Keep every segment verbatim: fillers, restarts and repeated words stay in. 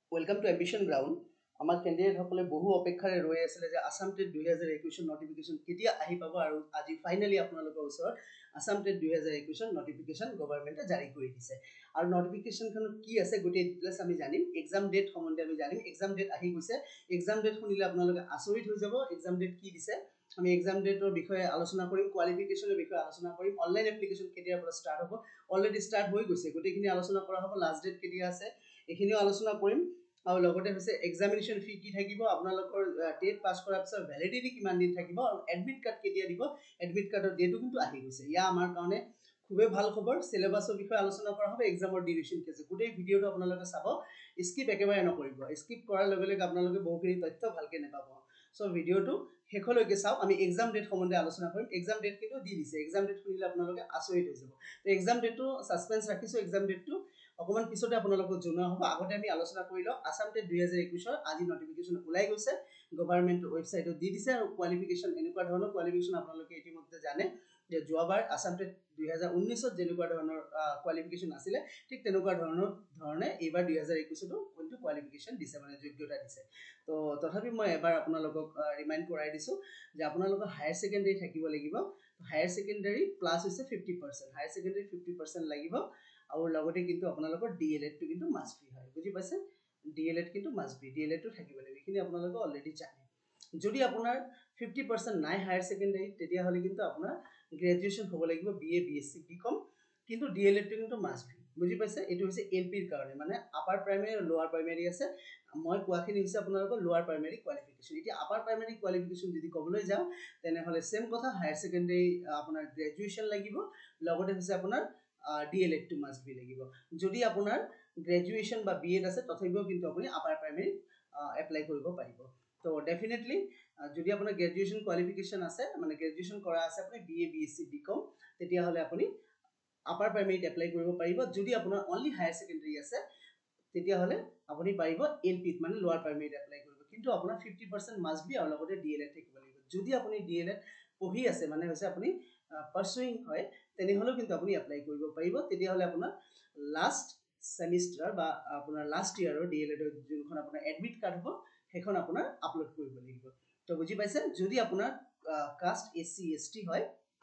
Welcome to Ambition Ground. আমাৰ কেণ্ডিডেটসকলে বহু অপেক্ষাৰে ৰৈ আছিলে যে আসাম টেট দুই হাজাৰ একৈশ নটিফিকেশ্যন কেতিয়া আহি পাব আৰু আজি ফাইনালি আপোনালোকৰ ওচৰত আসাম টেট দুই হাজাৰ একৈশ নটিফিকেশ্যন গভৰ্ণমেণ্টে জাৰি কৰি দিছে আৰু নটিফিকেশ্যনখনত কি আছে গোটেই ডিটেইলছ আমি জানিম এক্সাম ডেট সম্বন্ধে আমি জানিম এক্সাম ডেট আহি গৈছে এক্সাম ডেট শুনিলে আপোনালোকে আচৰিত হৈ যাব এক্সাম ডেট কি দিছে আমি এক্সাম ডেটৰ বিষয়ে আলোচনা কৰিম কোৱালিফিকেশ্যনৰ বিষয়ে আলোচনা কৰিম অনলাইন এপ্লিকেশ্যন কেতিয়াৰ পৰা ষ্টাৰ্ট হ'ব অলৰেডি ষ্টাৰ্ট হৈ গৈছে গোটেইখিনি আলোচনা কৰা হ'ব লাষ্ট ডেট কেতিয়া আছে এইখিনিও আলোচনা কৰিম আৰু লগতে হৈছে এক্সামিনেশ্যন ফি কি থাকিব আপোনালোকৰ টেট পাছ কৰাৰ পিছত ভ্যালিডিটি কিমান দিন থাকিব আৰু এডমিট কাৰ্ড কেতিয়া দিব এডমিট কাৰ্ডৰ ডেটটো কিন্তু আহি গৈছে ইয়া আমাৰ কাৰণে খুবেই ভাল খবৰ সিলেবাছৰ বিষয়ে আলোচনা কৰা হ'ব এক্সামৰ ডিউৰেশ্যন কেছে গোটেই ভিডিঅ'টো আপোনালোকে চাব স্কিপ একেবাৰে নকৰিব স্কিপ কৰাৰ লগে লগে আপোনালোকে বহুখিনি তথ্য ভালকে নেপাব সো ভিডিঅ'টো শেষলৈকে চাওক আমি এক্সাম ডেট সম্বন্ধে আলোচনা কৰিম এক্সাম ডেট কিন্তু দি দিছে এক্সাম ডেট শুনিলে আপোনালোকে আচৰিত হৈ যাব তো এক্সাম ডেটটো সাসপেন্স ৰাখিছো এক্সাম ডেটটো অকমান পিছতে আপোনালোকক জনোৱা হ'ব আগতে আমি আলোচনা কৰি লওঁ আসাম টেট দুই হাজাৰ একৈশ ৰ আজি নটিফিকেশ্যন ওলাই গৈছে গভৰ্ণমেণ্ট ৱেবছাইটত দি দিছে আৰু কোৱালিফিকেশ্যন এনেকুৱা ধৰণৰ কোৱালিফিকেশ্যন আপোনালোকে ইতিমধ্যে জানে যে যোৱাবাৰ আসাম টেট দুই হাজাৰ ঊনৈশ ত যেনেকুৱা ধৰণৰ কোৱালিফিকেশ্যন আছিলে ঠিক তেনেকুৱা ধৰণৰ ধৰণে এইবাৰ দুই হাজাৰ একৈশ তো কোনটো কোৱালিফিকেশ্যন দিছে মানে যোগ্যতা দিছে তো তথাপি মই এবাৰ আপোনালোকক ৰিমাইণ্ড কৰাই দিছো যে আপোনালোকৰ হায়াৰ সেকেন্ডাৰী থাকিব লাগিব হায়াৰ সেকেন্ডাৰী প্লাস হৈছে fifty percent higher secondary fifty percent লাগিব আৰু লগতে কিন্তু আপোনালোকৰ ডিএলএড টো কিন্তু মাষ্ট বি হয় বুজি পাইছে ডিএলএড কিন্তু মাষ্ট বি ডিএলএড টো থাকিব লাগিব এইখিনি আপোনালোকে অলৰেডি জানে যদি আপোনাৰ ফিফটি পাৰ্চেণ্ট নাই হায়াৰ সেকেন্ডাৰী তেতিয়া হলে কিন্তু আপোনাৰ গ্ৰেজুৱেচন হ'ব লাগিব বিএ বিএসসি বিকম কিন্তু ডিএলএড টো কিন্তু মাষ্ট বি বুজি পাইছে এটো হৈছে এলপিৰ কাৰণে মানে আপাৰ প্ৰাইমাৰী আৰু লোৱাৰ প্ৰাইমাৰী আছে মই কোৱাখিনি হৈছে আপোনালোকৰ লোৱাৰ প্ৰাইমাৰী কোৱালিফিকেশ্যন এতিয়া আপাৰ প্ৰাইমাৰী কোৱালিফিকেশ্যন যদি ক'বলৈ যাওঁ তেনেহলে সেম কথা হায়াৰ সেকেন্ডাৰী আপোনাৰ গ্ৰেজুৱেচন লাগিব লগতে হৈছে আপোনাৰ ডিএলএড টো মাষ্ট বি লাগিব যদি আপোনাৰ গ্ৰেজুৱেচন বা বিএড আছে তথাপিও কিন্তু আপুনি আপাৰ প্ৰাইমাৰী এপ্লাই কৰিব পাৰিব তো ডেফিনেটলি যদি আপোনাৰ গ্ৰেজুৱেচন কোৱালিফিকেশ্যন আছে মানে গ্ৰেজুৱেচন কৰা আছে আপুনি বিএ বিএসসি বিকম তেতিয়া হলে আপুনি আপাৰ প্ৰাইমাৰীত এপ্লাই কৰিব পাৰিব যদি আপোনাৰ অনলি হায়াৰ সেকেন্ডাৰী আছে তেতিয়া হলে আপুনি পাৰিব এলপিত মানে লোৱাৰ প্ৰাইমাৰীত এপ্লাই কৰিব কিন্তু আপোনাৰ ফিফটি পাৰ্চেণ্ট মাষ্ট বি আৰু লগতে ডিএলএড থাকিব লাগিব যদি আপুনি ডিএলএড পঢ়ি আছে মানে হৈছে আপুনি পাৰসুইং হয় তেনেহলে কিন্তু আপুনি এপ্লাই কৰিব পাৰিব তেতিয়া হলে আপোনাৰ লাষ্ট সেমিষ্টাৰ বা আপোনাৰ লাষ্ট ইয়াৰৰ ডিএলএড যোনখন আপোনাৰ এডমিট কাৰ্ড হ'ব সেইখন আপোনাৰ আপলোড কৰিব লাগিব তো বুজি পাইছে যদি আপোনাৰ কাষ্ট এসসি এসটি হয়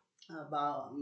বা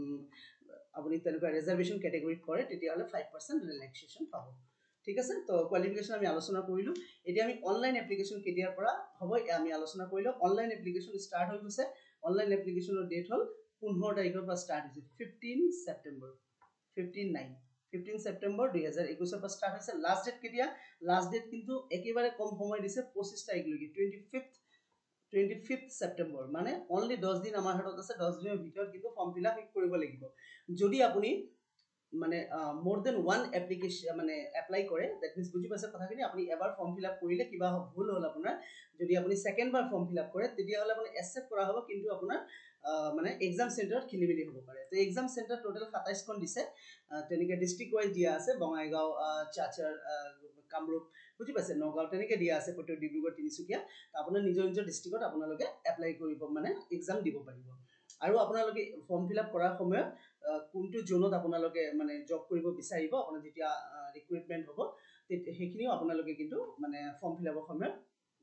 আপুনি তেনেকুৱা ৰিজাৰ্ভেশন ক্যাটাগৰীত পৰে তেতিয়া হলে ফাইভ পাৰ্চেণ্ট ৰিলেক্সেশন পাব ঠিক আছে তো কোৱালিফিকেশ্যন আমি আলোচনা কৰিলো এতিয়া আমি অনলাইন এপ্লিকেশ্যন কেতিয়াৰ পৰা হ'ব আমি আলোচনা কৰিলো অনলাইন এপ্লিকেশ্যন ষ্টাৰ্ট হৈ গৈছে অনলাইন এপ্লিকেশ্যনৰ ডেট হ'ল পোন্ধৰ তাৰিখৰ পৰা ষ্টাৰ্ট হৈছে fifteen September fifteen nine fifteen September দুই হাজাৰ একৈশ ৰ পৰা ষ্টাৰ্ট হৈছে লাষ্ট ডেট কেতিয়া লাষ্ট ডেট কিন্তু একেবাৰে কম সময় দিছে পঁচিছ তাৰিখলৈকে twenty fifth twenty fifth September মানে অনলি দহ দিন আমাৰ হাতত আছে দহ দিনৰ ভিতৰত কিন্তু ফৰ্ম ফিল আপ কৰিব লাগিব যদি আপুনি মানে মোর দেন ওয়ান এপ্লিকেশন মানে এপ্লাই কৰে দ্যাট মিন্স বুজি পাইছে কথাখিনি আপুনি এবাৰ ফৰ্ম ফিল আপ কৰিলে কিবা ভুল হ'ল আপোনাৰ যদি আপুনি সেকেন্ড বাৰ ফৰ্ম ফিল আপ কৰে তেতিয়া হলে আপুনি একচেপ্ট কৰা হ'ব কিন্তু আপোনাৰ মানে এক্সাম সেন্টাৰত খেলিমেলি হ'ব পাৰে তো এক্সাম সেন্টাৰ টোটাল সাতাইশ খন দিছে তেনেকে ডিস্ট্ৰিক্ট ওয়াইজ দিয়া আছে বঙাইগাঁও চাচাৰ কামৰূপ বুজি পাইছে নগাঁও তেনেকে দিয়া আছে প্ৰত্যেক ডিব্ৰুগড় তিনিচুকীয়া আপোনাৰ নিজৰ নিজৰ ডিস্ট্ৰিক্টত আপোনালোকে এপ্লাই কৰিব মানে এক্সাম দিব পাৰিব আৰু আপোনালোকে ফৰ্ম ফিল আপ কৰাৰ সময়ত কোনটো জোনত আপোনালোকে মানে জব কৰিব বিচাৰিব আপোনাৰ যেতিয়া ৰিক্ৰুটমেন্ট হ'ব সেইখিনিও আপোনালোকে কিন্তু মানে ফৰ্ম ফিল আপৰ সময়ত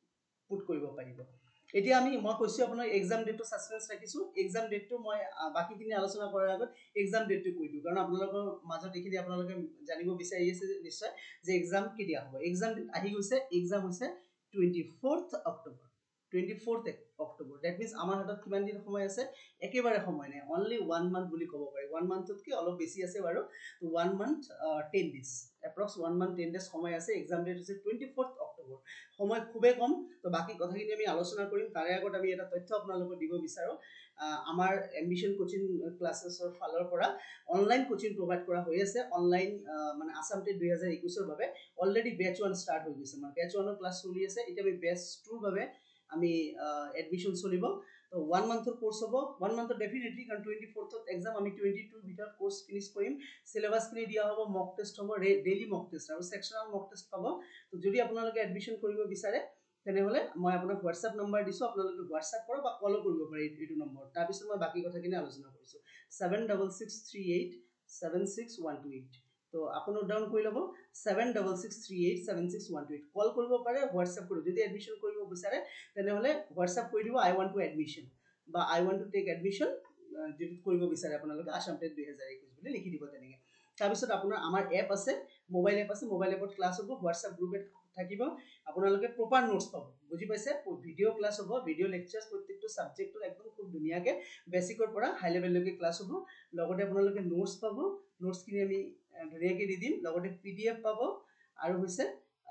পুট কৰিব পাৰিব এতিয়া আমি মই কৈছো আপোনাৰ এক্সাম ডেটটো সাসপেন্স ৰাখিছো এক্সাম ডেটটো মই বাকিখিনি আলোচনা কৰাৰ আগত এক্সাম ডেটটো কৈ দিও কাৰণ আপোনালোকৰ মাজত এইখিনি আপোনালোকে জানিব বিচাৰি আছে নিশ্চয় যে এক্সাম কেতিয়া হ'ব এক্সাম ডেট আহি গৈছে এক্সাম হৈছে twenty fourth October twenty fourth October that means আমাৰ হাতত কিমান দিন সময় আছে একেবাৰে সময় নাই অনলি ওৱান মান্থ বুলি ক'ব পাৰি ওৱান মান্থতকৈ অলপ বেছি আছে বাৰু তো one month ten days approx one month ten days সময় আছে এক্সাম ডেট হৈছে টুৱেণ্টি ফ'ৰ্থ অক্টোবৰ সময় খুবেই কম তো বাকি কথাখিনি আমি আলোচনা কৰিম তাৰে আগত আমি এটা তথ্য আপোনালোকক দিব বিচাৰো আমাৰ এম্বিশন কোচিং ক্লাसेसৰ ফালৰ পৰা অনলাইন কোচিং প্ৰভাইড কৰা হৈ আছে অনলাইন মানে আসাম টেট দুই হাজাৰ একৈশ ৰ বাবে অলৰেডি বেচ ওৱান ষ্টাৰ্ট হৈ গৈছে মানে বেচ ওৱানৰ ক্লাছ চলি আছে এতিয়া আমি বেচ টু ৰ বাবে আমি এডমিশন চলিব তো ওৱান মান্থৰ কোৰ্স হ'ব ওৱান মান্থৰ ডেফিনেটলি কাৰণ টুৱেণ্টি ফ'ৰ্থত এক্সাম আমি টুৱেণ্টি টু ভিতৰত কোৰ্স ফিনিশ কৰিম সিলেবাসখিনি দিয়া হ'ব মক টেষ্ট হ'ব ডেইলি মক টেষ্ট আৰু সেকশনাল মক টেষ্ট পাব তো যদি আপোনালোকে এডমিশন কৰিব বিচাৰে তেনেহলে মই আপোনাক WhatsApp নম্বৰ দিছো আপোনালোকে WhatsApp কৰক বা কল কৰিব পাৰে এইটো নম্বৰ তাৰ পিছত মই বাকি কথাখিনি আলোচনা কৰিছো seven six six three eight seven six one two eight তো আপনি নোট ডাউন কৰি ল'ব seven six six three eight seven six one two eight কল কৰিব পাৰে হোৱাটছআপ কৰিব যদি এডমিশন কৰিব বিচাৰে তেনেহলে হোৱাটছআপ কৰি দিব আই ৱান্ট টু এডমিশন বা I want to take admission যদি কৰিব বিচাৰে আপোনালোকে আসাম টেট দুই হাজাৰ একৈশ বুলি লিখি দিব তেনেকে তাৰপিছত আপোনাৰ আমাৰ এপ আছে মোবাইল এপ আছে মোবাইল এপত ক্লাছ হ'ব হোৱাটছআপ গ্ৰুপ থাকিব আপোনালোকে প্ৰপাৰ নোটছ পাব বুজি পাইছে ভিডিও ক্লাছ হ'ব ভিডিও লেকচাৰছ প্ৰত্যেকটো সাবজেক্টৰ একদম খুব ধুনিয়াকে বেসিকৰ পৰা হাই লেভেললৈকে ক্লাছ হ'ব লগতে আপোনালোকে নোটছ পাব নোটছ কিনি আমি ধুনিয়াকে দি দিম লগতে পিডিএফ পাব আৰু হৈছে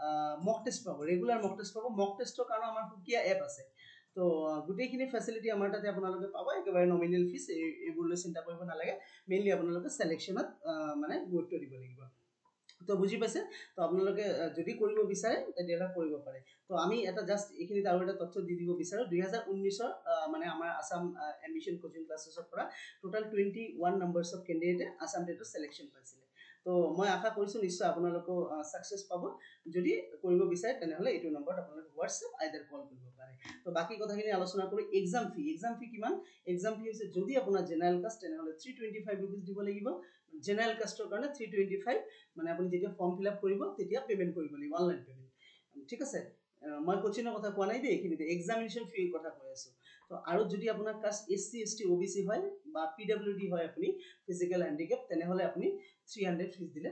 মক টেষ্ট পাব ৰেগুলাৰ মক টেষ্ট পাব মক টেষ্টৰ কাৰণে আমাৰ সুকিয়া এপ আছে তো গুটেইখিনি ফেসিলিটি আমাৰ তাতে আপোনালোকে পাব একেবাৰে নমিনেল ফিস এইবোৰলৈ চিন্তা কৰিব নালাগে মেইনলি আপোনালোকে সিলেকশনত মানে গুৰুত্ব দিব লাগিব তো বুজি পাইছে তো আপোনালোকে যদি কৰিব বিচাৰে তেতিয়া কৰিব পাৰে তো আমি এটা জাস্ট এইখিনি আৰু এটা তথ্য দি দিব বিচাৰো দুই হাজাৰ ঊনৈশ মানে আমাৰ আসাম এডমিশন কোচিং ক্লাसेसৰ পৰা টোটাল twenty-one নাম্বাৰছ অফ ক্যান্ডিডেটে আসাম টেটৰ সিলেকশন পাইছিলে তো মই আশা কৰিছো নিশ্চয় আপোনালোকে সাকসেস পাব যদি কৰিব বিচাৰে তেনেহলে এইটো নম্বৰত আপোনালোকে WhatsApp আইদাৰ কল কৰিব পাৰে তো বাকি কথাখিনি আলোচনা কৰি এক্সাম ফি এক্সাম ফি কিমান এক্সাম ফি হৈছে যদি আপোনাৰ জেনাৰেল কাষ্ট তেনেহলে three twenty-five rupees দিব লাগিব জেনাৰেল কাষ্টৰ কাৰণে three twenty-five মানে আপুনি যেতিয়া ফৰ্ম ফিল আপ কৰিব তেতিয়া পেমেন্ট কৰিব লাগিব অনলাইন পেমেন্ট ঠিক আছে মই কোচিনৰ কথা কোৱা নাই দে এইখিনিতে এক্সামিনেশন ফি কথা কৈ আছো তো আৰু যদি আপোনাৰ কাষ্ট এসসি এসটি ওবিসি হয় বা পিডব্লিউডি হয় আপুনি ফিজিক্যাল হ্যান্ডিক্যাপ তেনেহলে আপুনি three hundred ফিস দিলে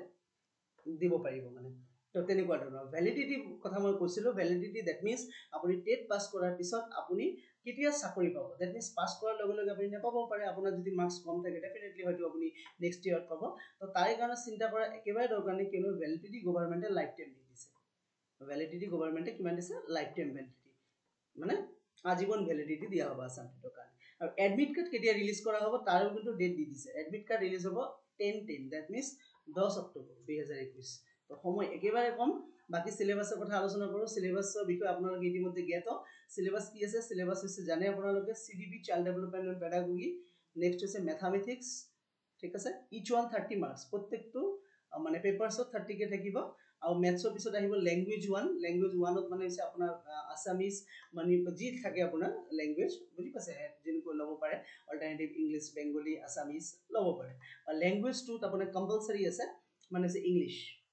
দিব পাৰিব মানে তো তেনেকুৱা ধৰণৰ ভ্যালিডিটি কথা মই কৈছিলো ভ্যালিডিটি দ্যাট মিন্স আপুনি টেট পাস কৰাৰ পিছত আপুনি কেতিয়া চাকৰি পাব দ্যাট মিন্স পাস কৰাৰ লগে লগে আপুনি নেপাব পাৰে আপোনাৰ যদি মাৰ্কস কম থাকে ডেফিনেটলি হয়তো আপুনি নেক্সট ইয়াৰত পাব তো তাই কাৰণে চিন্তা কৰা একেবাৰে দৰকাৰ নাই কিনো ভ্যালিডিটি গভৰ্নমেন্টে লাইফ টাইম দি দিছে ভ্যালিডিটি গভৰ্নমেন্টে কিমান দিছে লাইফ টাইম ভ্যালিডিটি মানে আজীবন ভ্যালিডিটি দিয়া হ'ব আসাম টেটৰ কাৰণে আৰু এডমিট কাৰ্ড কেতিয়া ৰিলিজ কৰা হ'ব তাৰ কিন্তু ডেট দি দিছে এডমিট কাৰ্ড ৰিলিজ হ'ব ten ten that means ten October দুই হাজাৰ একৈশ তো সময় একেবাৰে কম বাকি সিলেবাসৰ কথা আলোচনা কৰো সিলেবাসৰ বিষয়ে আপোনালোকে ইতিমধ্যে জ্ঞাত সিলেবাস কি আছে সিলেবাস হৈছে জানে আপোনালোকে CDP child development and pedagogy next হৈছে ম্যাথমেটিক্স ঠিক আছে ইচ ওয়ান thirty মার্কস প্ৰত্যেকটো মানে পেপাৰছত thirty কে থাকিব আৰু ম্যাথছৰ পিছত আহিব ল্যাঙ্গুৱেজ one ল্যাঙ্গুৱেজ one ত মানে হৈছে আপোনাৰ আসামিজ মানে যি থাকে আপোনাৰ ল্যাঙ্গুৱেজ বুজি পাছে যেনেকৈ ল'ব পাৰে অল্টাৰনেটিভ ইংলিশ বেঙ্গলি আসামিজ ল'ব পাৰে আৰু ল্যাঙ্গুৱেজ two ত আপোনাৰ কম্পালসৰি আছে মানে হৈছে ইংলিশ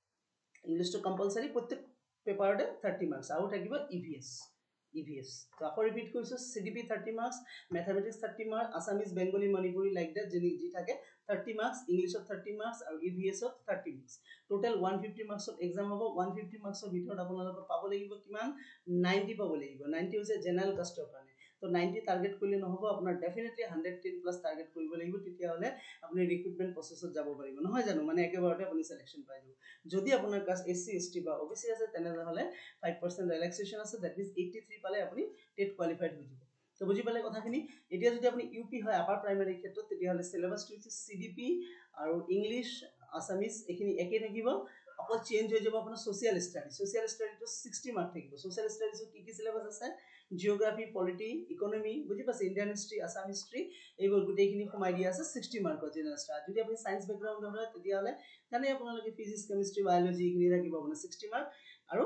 ইংলিশটো কম্পালসৰি প্ৰত্যেক পেপাৰতে thirty মার্কস আৰু থাকিব ইভিএস ইভিএস তো আকৌ ৰিপিট কৰিছো CDP thirty marks mathematics thirty marks Assamese Bengali Manipuri like that যি যি থাকে thirty মার্কস ইংলিশত thirty মার্কস আৰু ইভিএছত thirty marks total one fifty মার্কসত এক্সাম হ'ব one fifty মার্কসৰ ভিতৰত আপোনালোকে পাব লাগিব কিমান ninety পাব লাগিব ninety হৈছে জেনাৰেল কাষ্টৰ কাৰণে তো ninety টাৰ্গেট কৰিলে নহব আপোনাৰ definitely one hundred ten plus target কৰিব লাগিব তেতিয়া হলে আপুনি ৰিক্ৰুটমেন্ট প্ৰসেছত যাব পাৰিব নহয় জানো মানে একেবাৰতে আপুনি সিলেকশন পাই যাব যদি আপোনাৰ কাষ্ট এসসি এসটি বা ওবিসি আছে তেনেহলে five percent ৰিলেক্সেশন আছে দ্যাট মিন্স eighty-three পালে আপুনি টেট কোৱালিফাইড হৈ যাব তো বুজি পালে কথাখিনি এতিয়া যদি আপুনি ইউপি হয় আপাৰ প্ৰাইমাৰী ক্ষেত্ৰত তেতিয়া হলে সিলেবাসটো হৈছে সিডিপি আৰু ইংলিশ আসামিজ এখিনি একে থাকিব অকল চেঞ্জ হৈ যাব আপোনাৰ সোশিয়াল ষ্টাডি সোশিয়াল ষ্টাডিটো sixty মাৰ্ক থাকিব সোশিয়াল ষ্টাডিজত কি কি সিলেবাস আছে জিওগ্ৰাফি পলিটি ইকোনমি বুজি পাছে ইন্ডিয়ান হিষ্ট্ৰী আসাম হিষ্ট্ৰী এইবোৰ গুটেইখিনি সোমাই দিয়া আছে sixty মাৰ্কৰ জেনাৰেল ষ্টাডি যদি আপুনি সায়েন্স ব্যাকগ্ৰাউণ্ড হয় তেতিয়া হলে জানে আপোনালোকে ফিজিক্স কেমিষ্ট্ৰি বায়োলজি ইখিনি থাকিব আপোনাৰ sixty মাৰ্ক আৰু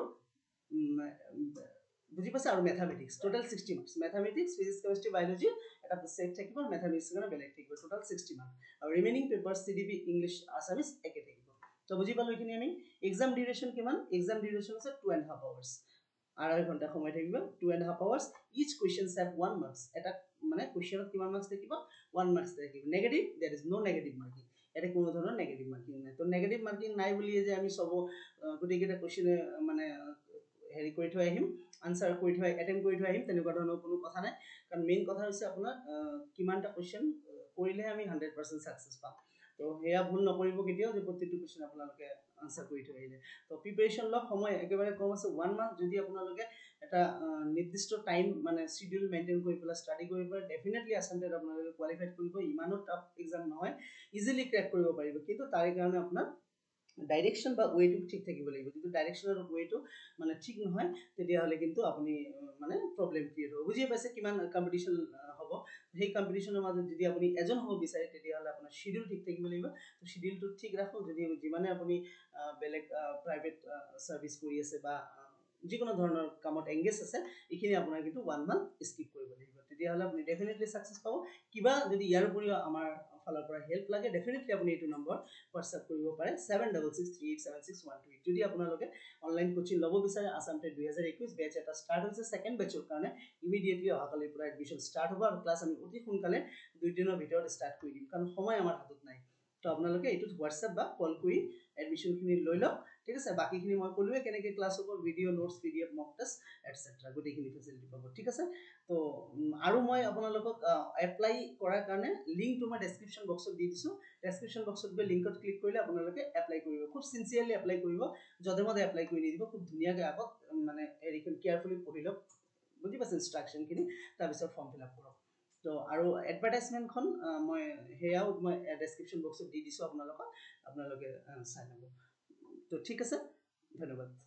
বুজি পাছে আৰু mathematics total sixty marks mathematics physics chemistry biology এটা সেট থাকিব ম্যাথমেটিক্স কাৰণে বেলেগ থাকিব টোটাল sixty মাৰ্ক আৰু remaining paper CDP English Assamese একে থাকিব তো বুজি পালো এখিনি আমি এক্সাম ডিউৰেশন কিমান এক্সাম ডিউৰেশন আছে two and a half hours আড়াই ঘন্টা সময় থাকিব two and a half hours each questions have one marks এটা মানে কোৱেশ্চনত কিমান মাৰ্কস থাকিব one marks থাকিব negative there is no negative marking এটা কোনো ধৰণৰ নেগেটিভ মাৰ্কিং নাই তো নেগেটিভ মাৰ্কিং নাই বুলি যে আমি সব গুটেইকেটা কোৱেশ্চনে মানে হেৰি কৰি থৈ আহিম আনসাৰ কৰি থৈ এটেম্প কৰি থৈ আহিম তেনেকুৱা ধৰণৰ কোনো কথা নাই কাৰণ মেইন কথা হৈছে আপোনাৰ কিমানটা কোৱেশ্চন কৰিলে আমি one hundred percent সাকসেস পাম তো হেয়া ভুল নকৰিব কেতিয়াও যে প্ৰতিটো কোৱেশ্চন আপোনালোকে আনসাৰ কৰি থৈ আহিলে তো প্ৰিপাৰেচন লক সময় একেবাৰে কম আছে one month যদি আপোনালোকে এটা নিৰ্দিষ্ট টাইম মানে শিডিউল মেইনটেইন কৰি পেলা ষ্টাডি কৰি পেলা ডেফিনেটলি আসামটেট আপোনালোকে কোৱালিফাইড কৰিব ইমানো টাফ এক্সাম নহয় ইজিলি ক্র্যাক কৰিব পাৰিব কিন্তু তাৰে কাৰণে আপোনাৰ ডাইৰেকশন বা ওয়েটো ঠিক থাকিব লাগিব যদি ডাইৰেকশনৰ ওয়েটো মানে ঠিক নহয় তেতিয়া হলে কিন্তু আপুনি মানে প্ৰবলেম ক্ৰিয়েট হ'ব বুজি পাইছে কিমান কম্পিটিশন হ'ব সেই কম্পিটিশনৰ মাজত যদি আপুনি এজন হ'ব বিচাৰে তেতিয়া হলে আপোনাৰ শিডিউল ঠিক থাকিব লাগিব তো শিডিউলটো ঠিক ৰাখক যদি যিমানে আপুনি বেলেগ প্ৰাইভেট সাৰ্ভিস কৰি আছে বা যিকোনো ধৰণৰ কামত এংগেজ আছে এইখিনি আপোনাৰ কিন্তু ওৱান মান্থ স্কিপ কৰিব লাগিব তেতিয়াহ'লে আপুনি ডেফিনেটলি ছাকচেছ পাব কিবা যদি ইয়াৰ উপৰিও আমাৰ ফালৰ পৰা হেল্প লাগে ডেফিনেটলি আপুনি এইটো নম্বৰ হোৱাটছআপ কৰিব পাৰে seven double six three eight seven six one two eight যদি আপোনালোকে অনলাইন কোচিং ল'ব বিচাৰে আছাম টেট দুহেজাৰ একৈছ বেচ এটা ষ্টাৰ্ট হৈছে ছেকেণ্ড বেচৰ কাৰণে ইমিডিয়েটলি অহাকালিৰ পৰা এডমিশ্যন ষ্টাৰ্ট হ'ব আৰু ক্লাছ আমি অতি সোনকালে দুই দিনৰ ভিতৰত ষ্টাৰ্ট কৰি দিম কাৰণ সময় আমাৰ হাতত নাই তো আপোনালোকে এইটোত হোৱাটছআপ বা কল কৰি এডমিশ্যনখিনি লৈ লওক ঠিক আছে বাকিখিনি মই ক'লোৱে কেনেকৈ ক্লাছ হ'ব video' notes P D F mock test etcetera গোটেইখিনি ফেচিলিটি পাব ঠিক আছে তো আৰু মই আপোনালোকক এপ্লাই কৰাৰ কাৰণে লিংকটো মই ডেছক্ৰিপশ্যন বক্সত দি দিছোঁ ডেছক্ৰিপশ্যন বক্সত গৈ লিংকত ক্লিক কৰিলে আপোনালোকে এপ্লাই কৰিব খুব চিনচিয়াৰলি এপ্লাই কৰিব যধে মধে এপ্লাই কৰি নিদিব খুব ধুনীয়াকৈ আগত মানে হেৰিখন কেয়াৰফুলি পঢ়ি লওক বুজি পাইছে ইনষ্ট্ৰাকশ্যনখিনি তাৰপিছত ফৰ্ম ফিল আপ কৰক তো আৰু এডভাৰটাইজমেণ্টখন মই সেয়াও মই ডেছক্ৰিপশ্যন বক্সত দি দিছোঁ আপোনালোকক আপোনালোকে চাই ল'ব তো ঠিক আছে ধন্যবাদ